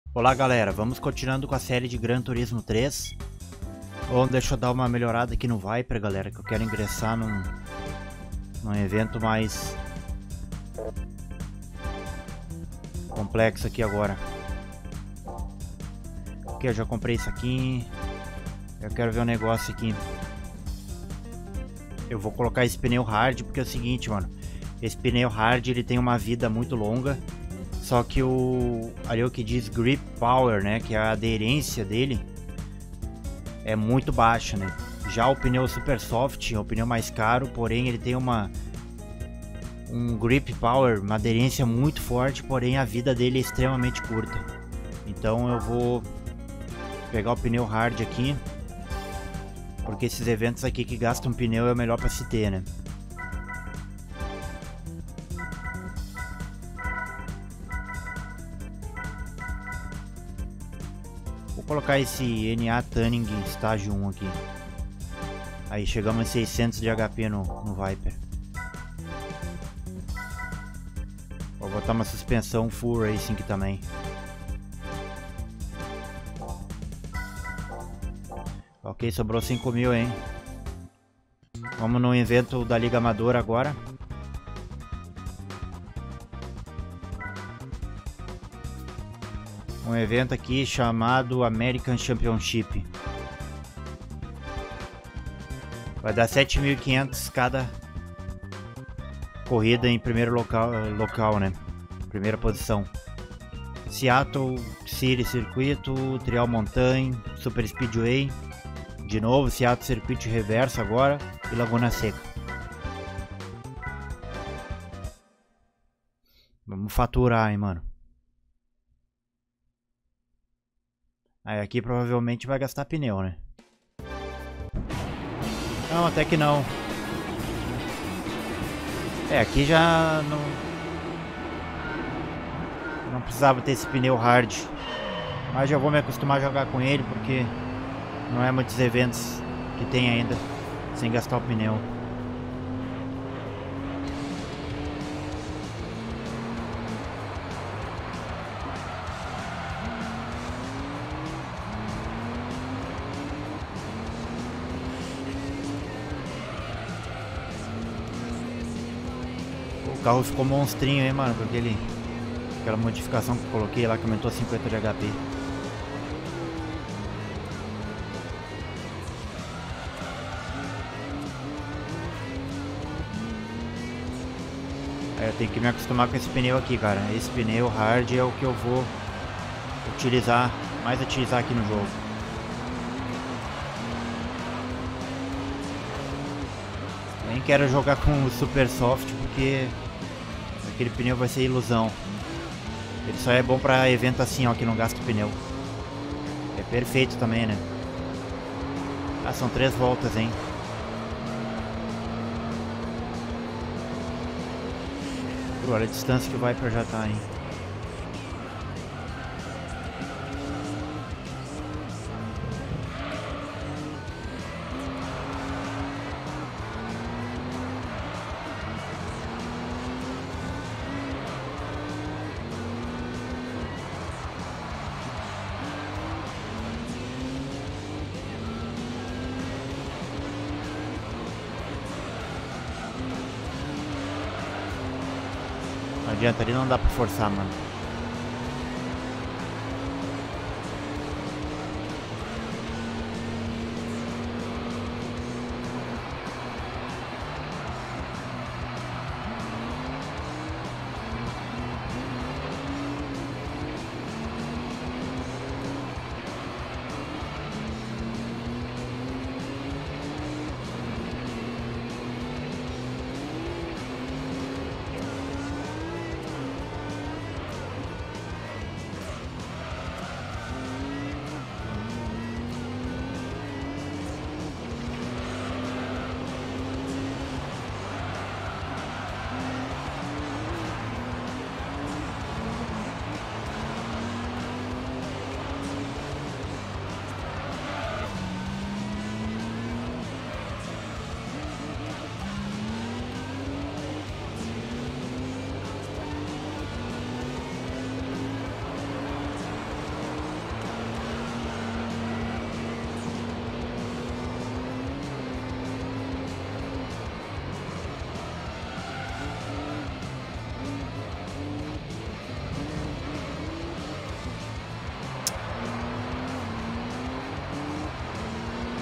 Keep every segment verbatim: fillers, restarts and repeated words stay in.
Olá galera, vamos continuando com a série de Gran Turismo três. Bom, deixa eu dar uma melhorada aqui no Viper, galera, que eu quero ingressar num, num evento mais complexo aqui agora. Ok, eu já comprei isso aqui. Eu quero ver um negócio aqui. Eu vou colocar esse pneu hard porque é o seguinte, mano. Esse pneu hard ele tem uma vida muito longa. Só que o ali o que diz grip power, né, que é a aderência dele é muito baixa, né? Já o pneu super soft é o pneu mais caro, porém ele tem uma um grip power, uma aderência muito forte, porém a vida dele é extremamente curta. Então eu vou pegar o pneu hard aqui, porque esses eventos aqui que gastam pneu é o melhor para se ter, né? Vou colocar esse N A Tuning estágio um aqui. Aí chegamos a seiscentos de H P no, no Viper. Vou botar uma suspensão full racing aqui também. Ok, sobrou cinco mil, hein? Vamos no evento da Liga Amadora agora. Um evento aqui chamado American Championship. Vai dar sete mil e quinhentos cada corrida em primeiro local, local, né? Primeira posição. Seattle City Circuito, Trial Mountain, Super Speedway. De novo, Seattle Circuito Reverso agora e Laguna Seca. Vamos faturar, hein, mano. Aí aqui provavelmente vai gastar pneu, né? Não, até que não. É, aqui já não... Não precisava ter esse pneu hard. Mas já vou me acostumar a jogar com ele, porque não é muitos eventos que tem ainda sem gastar o pneu. O carro ficou monstrinho, hein, mano, com aquele, aquela modificação que eu coloquei lá que aumentou cinquenta de H P. Aí eu tenho que me acostumar com esse pneu aqui, cara. Esse pneu hard é o que eu vou utilizar, mais utilizar aqui no jogo. Nem quero jogar com o super soft porque aquele pneu vai ser ilusão. Ele só é bom pra evento assim, ó, que não gasta pneu. É perfeito também, né? Ah, são três voltas, hein? Pô, olha a distância que vai pra já tá, hein? Não adianta, ali não dá pra forçar, mano.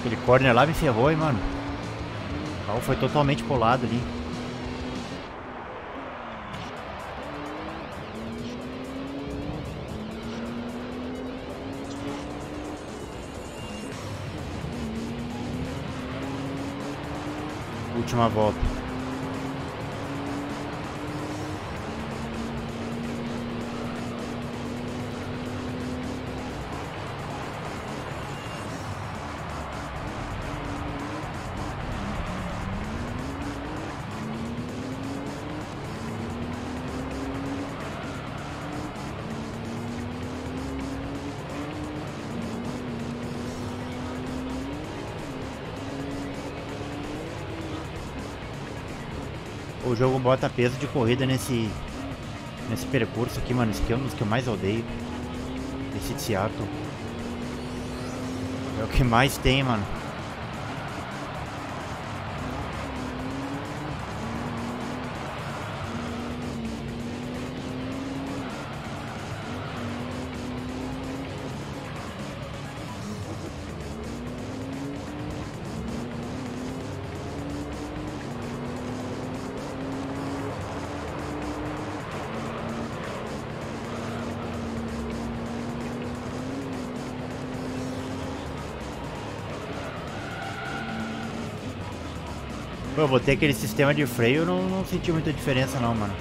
Aquele corner lá me ferrou, hein, mano. O carro foi totalmente pro lado ali. Última volta. O jogo bota peso de corrida nesse nesse percurso aqui, mano. Esse aqui é um dos que eu mais odeio. Esse de Seattle. É o que mais tem, mano. Pô, eu botei aquele sistema de freio, não, não senti muita diferença não, mano.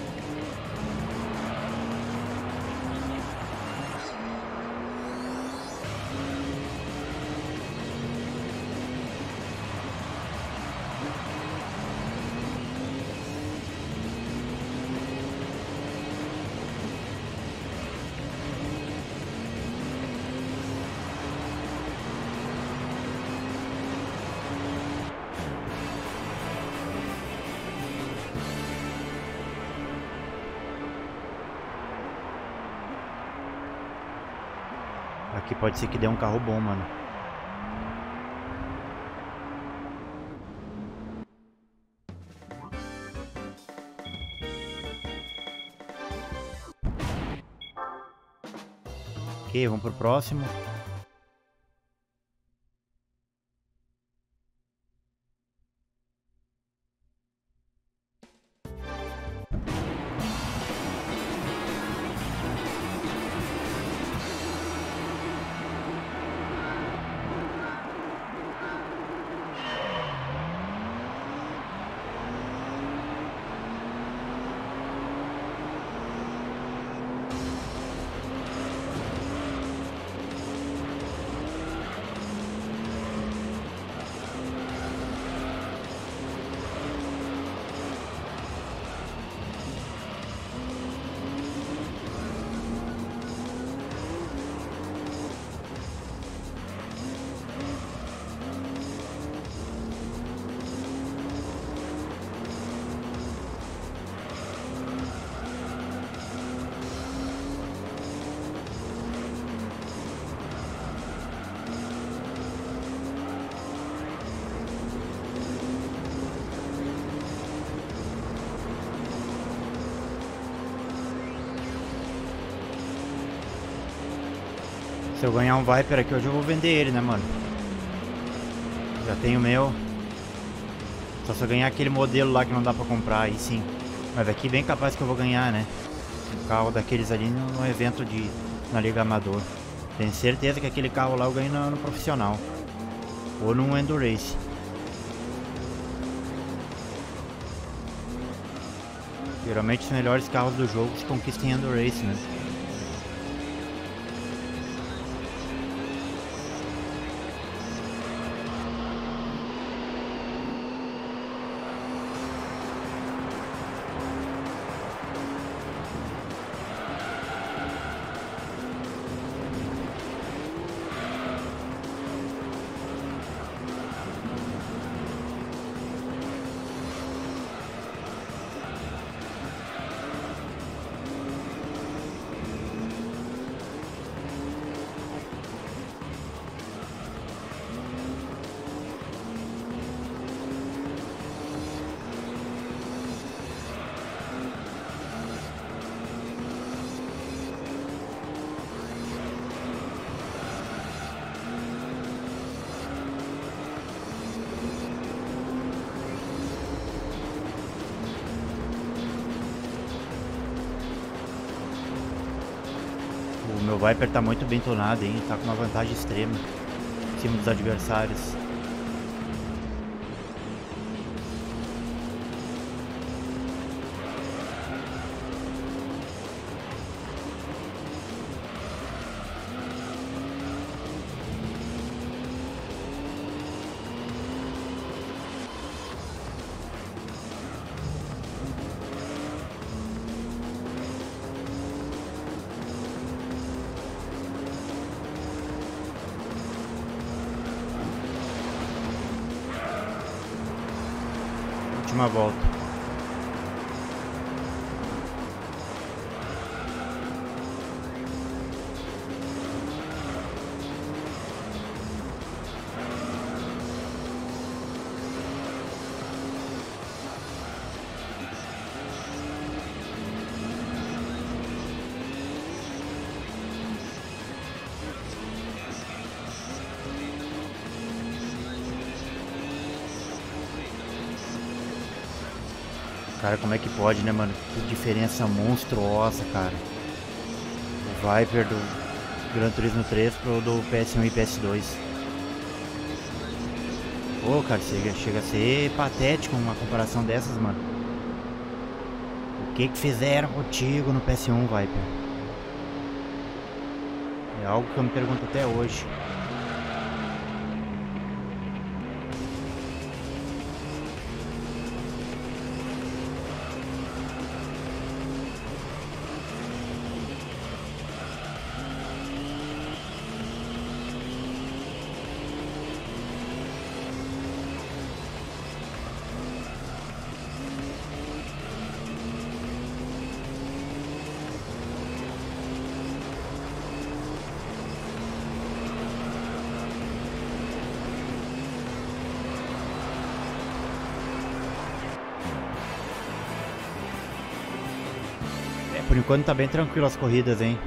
Aqui pode ser que dê um carro bom, mano. Ok, vamos pro próximo. Se eu ganhar um Viper aqui hoje eu vou vender ele, né, mano? Já tenho o meu. Só se eu ganhar aquele modelo lá que não dá pra comprar, aí sim. Mas aqui bem capaz que eu vou ganhar, né? Um carro daqueles ali no evento de... na Liga Amador. Tenho certeza que aquele carro lá eu ganho no, no profissional. Ou no Endurace. Geralmente os melhores carros do jogo se conquistam em Endurace, né? O Viper tá muito bem tonado, hein? Tá com uma vantagem extrema em cima dos adversários. Última volta. Cara, como é que pode, né, mano? Que diferença monstruosa, cara. O Viper do Gran Turismo três pro do P S um e P S dois. Pô, cara, chega, chega a ser patético uma comparação dessas, mano. O que que fizeram contigo no P S um, Viper? É algo que eu me pergunto até hoje. Por enquanto tá bem tranquilo as corridas, hein?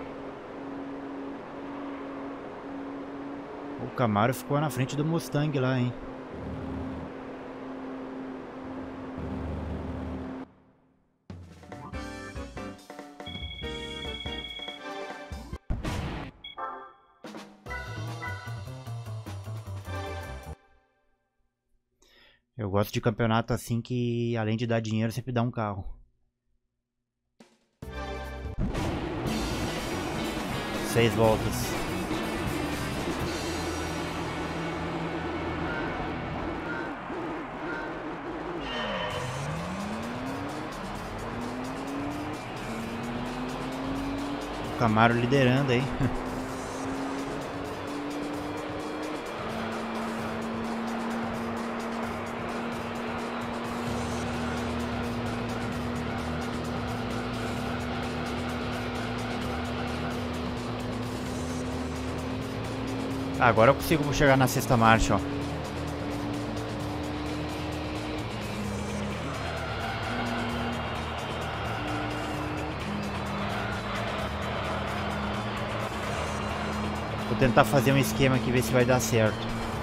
O Camaro ficou na frente do Mustang lá, hein? Eu gosto de campeonato assim que, além de dar dinheiro, sempre dá um carro. Seis voltas. O Camaro liderando aí. Agora eu consigo chegar na sexta marcha, ó. Vou tentar fazer um esquema aqui, ver se vai dar certo.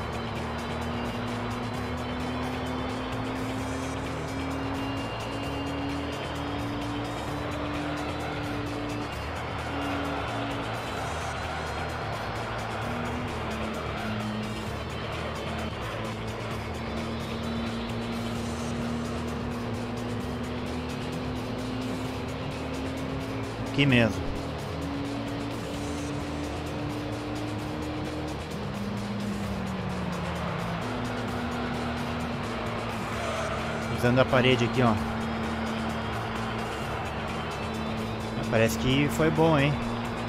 Aqui mesmo. Usando a parede aqui, ó. Parece que foi bom, hein?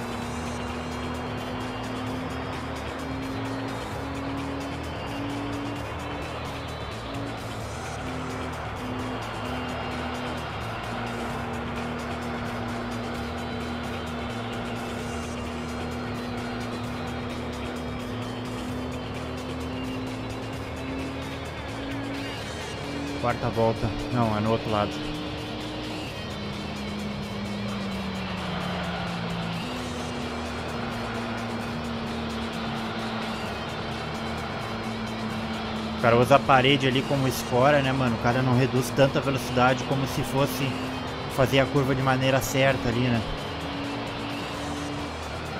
Quarta volta. Não, é no outro lado. O cara usa a parede ali como escora, né, mano? O cara não reduz tanta velocidade como se fosse fazer a curva de maneira certa ali, né?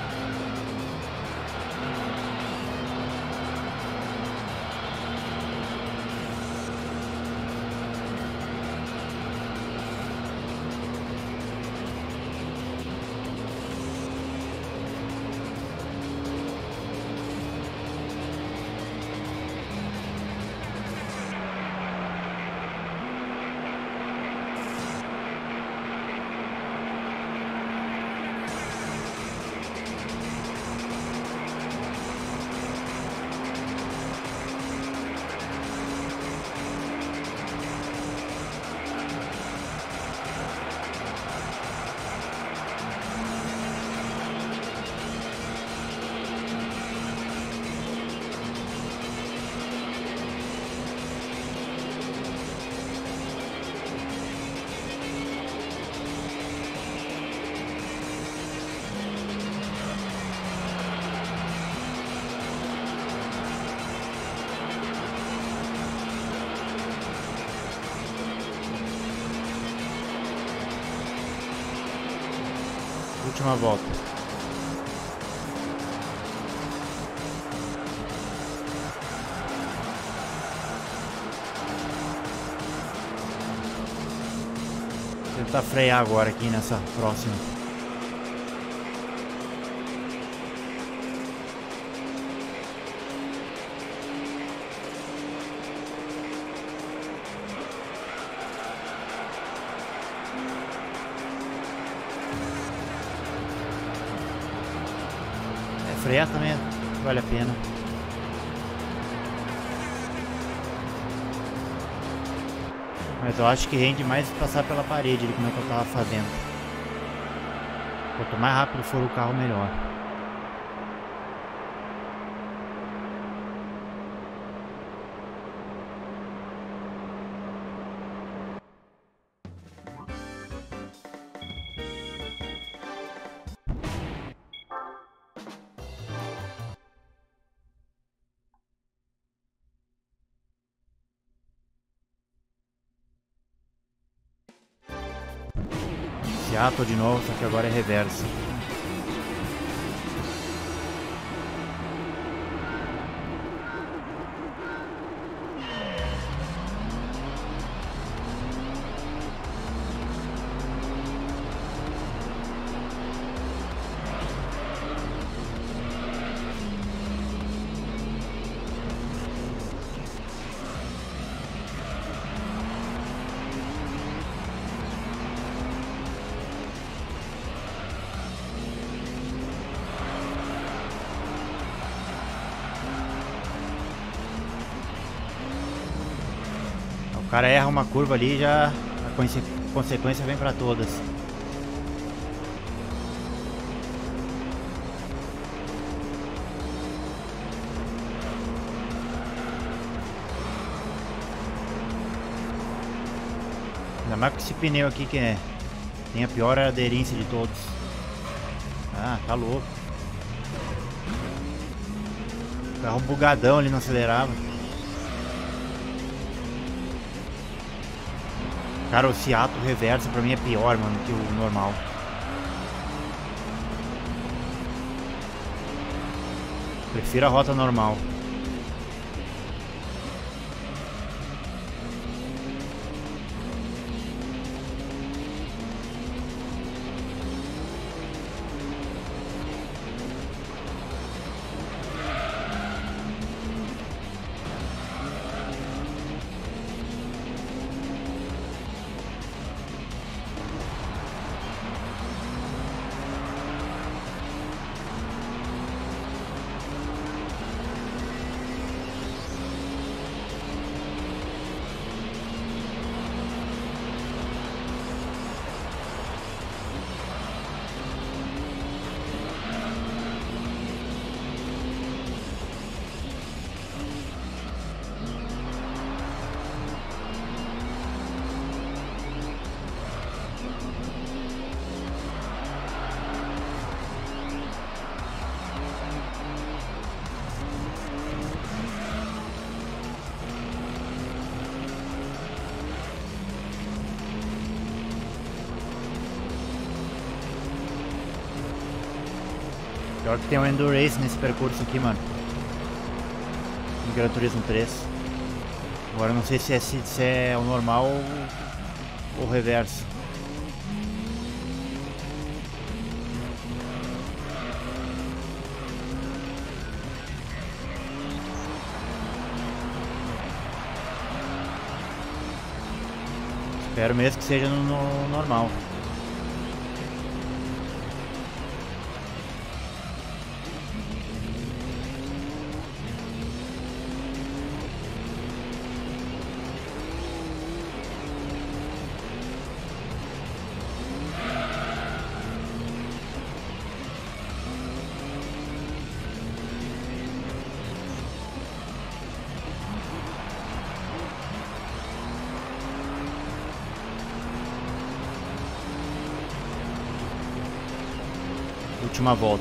Última volta. Vou tentar frear agora aqui nessa próxima. Frear também vale a pena. Mas eu acho que rende mais passar pela parede ali, como é que eu tava fazendo. Quanto mais rápido for o carro, melhor. Seattle de novo, só que agora é reverso. O cara erra uma curva ali, já a conse consequência vem para todas. Ainda mais com esse pneu aqui que é, tem a pior aderência de todos. Ah, tá louco. O carro bugadão ali, não acelerava. Cara, o Seattle reverso pra mim é pior, mano, que o normal. Prefiro a rota normal. Pior que tem um Endurance nesse percurso aqui, mano. No Gran Turismo três. Agora eu não sei se é, se é o normal ou o reverso. Espero mesmo que seja no, no normal. Última volta.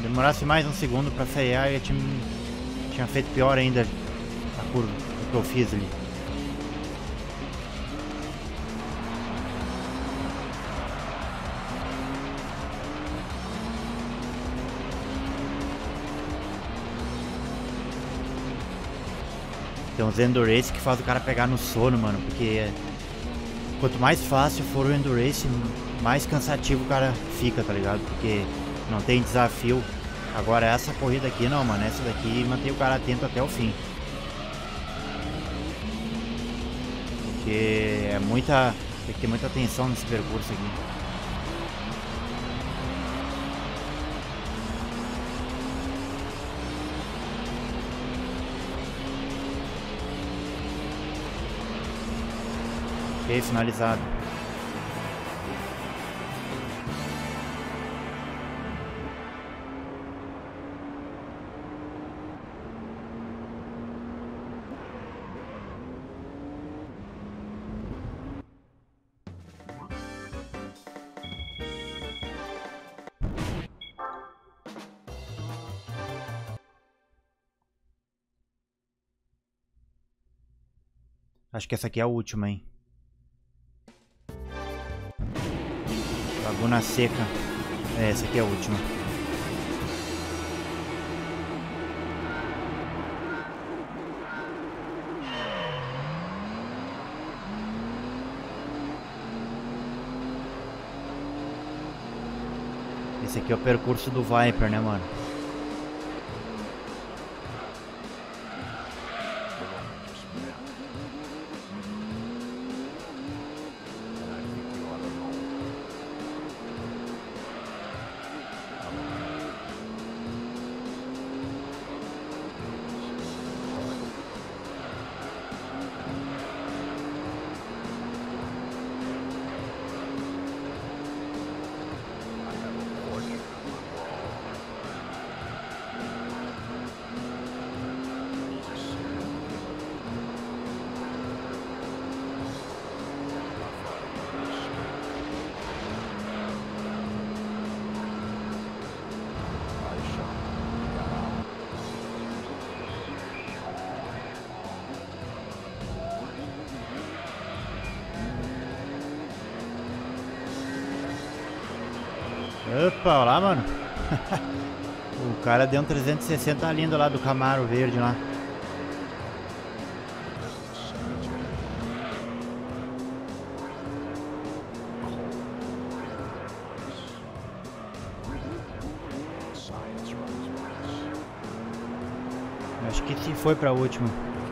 demorasse mais um segundo pra frear, eu tinha, tinha feito pior ainda a curva, o que eu fiz ali. Tem uns Endurance que faz o cara pegar no sono, mano, porque quanto mais fácil for o Endurance, mais cansativo o cara fica, tá ligado? Porque não tem desafio. Agora essa corrida aqui não, mano, essa daqui mantém o cara atento até o fim. Porque é muita... tem que ter muita atenção nesse percurso aqui. Ok, finalizado. Acho que essa aqui é a última, hein? Laguna Seca. É, essa aqui é a última. Esse aqui é o percurso do Viper, né, mano? Opa, olha lá, mano. O cara deu um trezentos e sessenta lindo lá do Camaro verde lá. Acho que se foi pra última.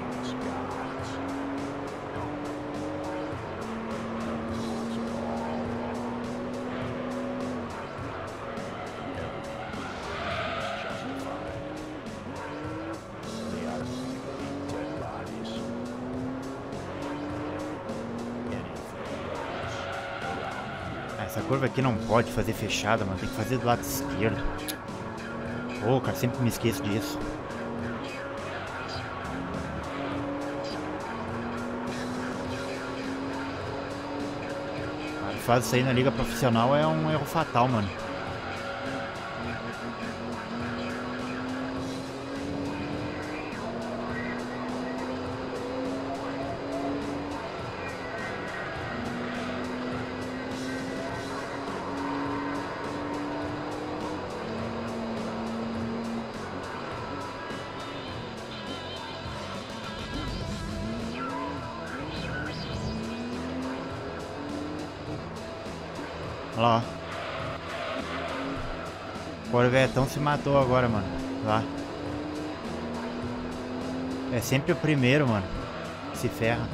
Essa curva aqui não pode fazer fechada, mano. Tem que fazer do lado esquerdo. Ô, oh, cara, sempre me esqueço disso. Cara, faz isso aí na liga profissional é um erro fatal, mano. Olha lá, ó. O Corvetão se matou agora, mano. Lá. É sempre o primeiro, mano. Se ferra.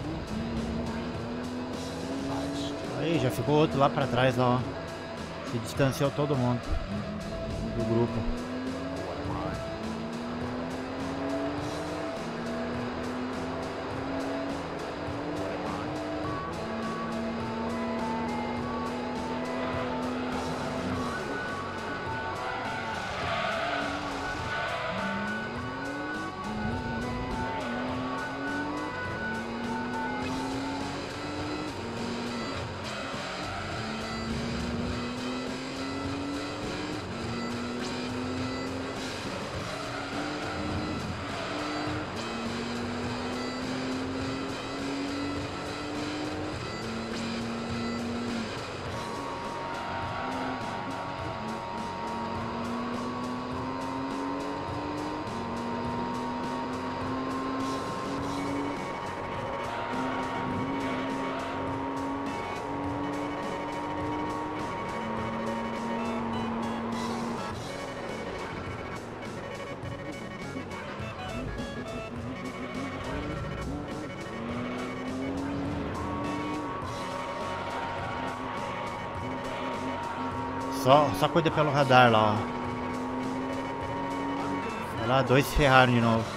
Aí, já ficou outro lá pra trás, lá, ó. Se distanciou todo mundo do grupo. Só, só cuida pelo radar lá, ó. Olha lá, dois ferraram de novo.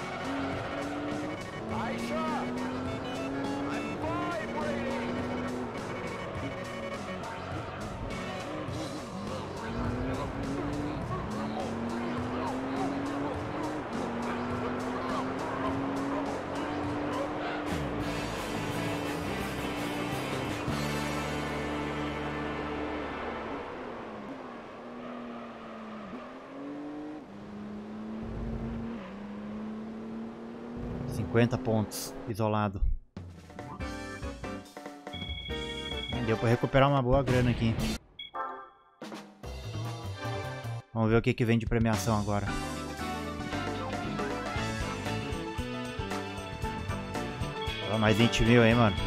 cinquenta pontos, isolado. Deu pra recuperar uma boa grana aqui. Vamos ver o que que vem de premiação agora. Oh, mais vinte mil aí, mano.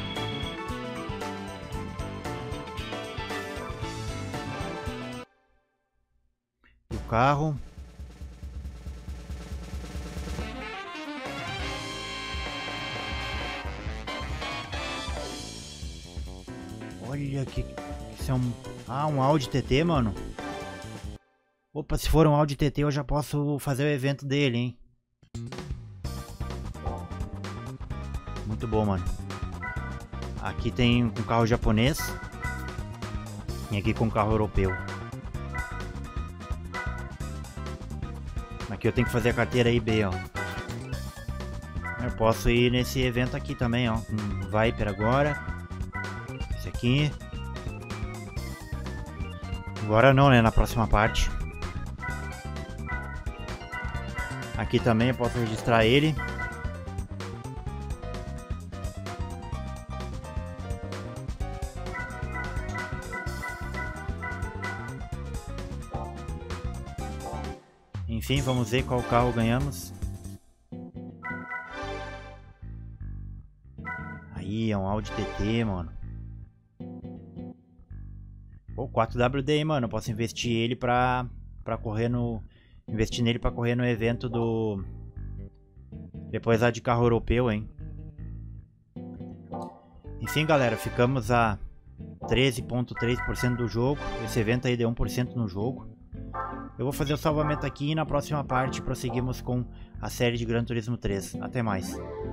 E o carro. Olha que... Isso é um... Ah, um Audi T T, mano. Opa, se for um Audi T T eu já posso fazer o evento dele, hein. Muito bom, mano. Aqui tem um carro japonês. E aqui com um carro europeu. Aqui eu tenho que fazer a carteira I B, ó. Eu posso ir nesse evento aqui também, ó. Um Viper agora. Esse aqui. Agora não, né? Na próxima parte. Aqui também eu posso registrar ele. Enfim, vamos ver qual carro ganhamos. Aí, é um Audi T T, mano. Pô, quatro W D, mano. Eu posso investir ele pra, pra correr no... Investir nele pra correr no evento do... Depois lá de carro europeu, hein. Enfim, galera. Ficamos a treze vírgula três por cento do jogo. Esse evento aí deu um por cento no jogo. Eu vou fazer o salvamento aqui e na próxima parte prosseguimos com a série de Gran Turismo três. Até mais.